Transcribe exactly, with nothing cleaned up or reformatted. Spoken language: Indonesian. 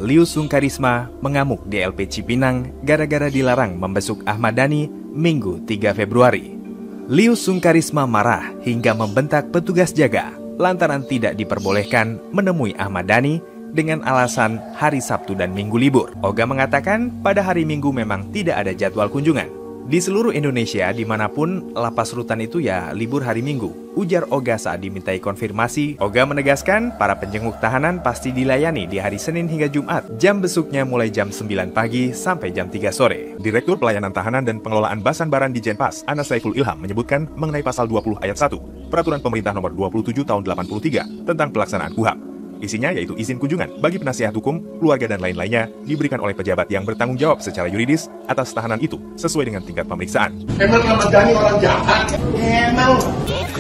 Liu Sungkarisma mengamuk di L P Cipinang gara-gara dilarang membesuk Ahmad Dhani Minggu tiga Februari. Liu Sungkarisma marah hingga membentak petugas jaga lantaran tidak diperbolehkan menemui Ahmad Dhani dengan alasan hari Sabtu dan Minggu libur. Oga mengatakan pada hari Minggu memang tidak ada jadwal kunjungan. Di seluruh Indonesia, dimanapun lapas rutan itu ya libur hari Minggu, ujar Oga saat dimintai konfirmasi. Oga menegaskan para penjenguk tahanan pasti dilayani di hari Senin hingga Jumat. Jam besuknya mulai jam sembilan pagi sampai jam tiga sore. Direktur Pelayanan Tahanan dan Pengelolaan Basan-Baran di Jenpas, Anas Saiful Ilham, menyebutkan mengenai pasal dua puluh ayat satu, Peraturan Pemerintah Nomor dua puluh tujuh Tahun delapan puluh tiga tentang pelaksanaan K U H A P. Isinya yaitu izin kunjungan bagi penasihat hukum, keluarga dan lain-lainnya diberikan oleh pejabat yang bertanggung jawab secara yuridis atas tahanan itu sesuai dengan tingkat pemeriksaan. Emang Ahmad Dhani orang jahat? Emang.